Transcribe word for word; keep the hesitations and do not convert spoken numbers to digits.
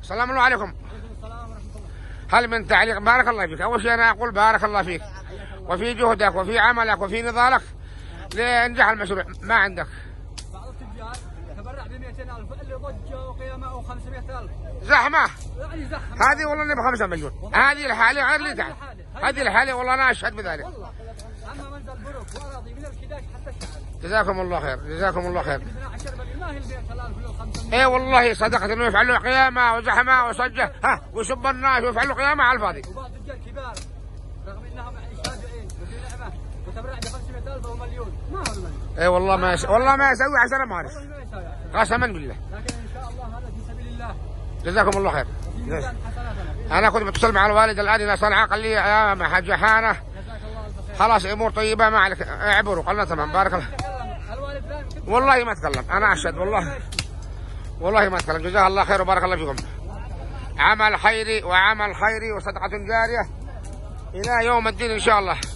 السلام عليكم. هل من تعليق؟ بارك الله فيك. أول شيء أنا أقول بارك الله فيك وفي جهدك وفي عملك وفي نضالك لينجح المشروع. ما عندك بعض التجار تبرع ب مئتين ألف اللي ضجه وقيمه أو خمسمئة ألف زحمة. يعني زحمة. هذه والله اني بخمسة مليون. هذه الحالة غير اللي تحت. هذه الحالة والله أنا أشهد بذلك. والله أما منزل بروك وأراضي من الكداش حتى الشعب. جزاكم الله خير. جزاكم الله خير. ما هي المئة ألف ولا الخمسمئة. اي والله صدقت انه يفعلوا قيامة وزحمة وصجة ها ويسب الناس ويفعلوا قيامة على الفاضي. وبعض الرجال كبار رغم انهم يعني شاجعين وفي نعمة وتبرع ب خمسمئة ألف ومليون ما هو المليون. اي والله ما يس... والله ما يسوي عشرة مارس. والله ما يساوي عشرة. قسما بالله. لكن ان شاء الله هذا في سبيل الله. جزاكم الله خير. في ميزان حسناتنا. انا كنت بتصل مع الوالد الان الى صنعاء قال لي يا حاج حانه جزاك الله الف خير. خلاص امور طيبه ما عليك اعبروا. قلنا تمام بارك الله. الوالد لا يمكن. والله ما تكلم انا اشهد والله والله ما تكلم. جزاه الله خير وبارك الله فيكم. عمل خيري وعمل خيري وصدقه جاريه الى يوم الدين ان شاء الله.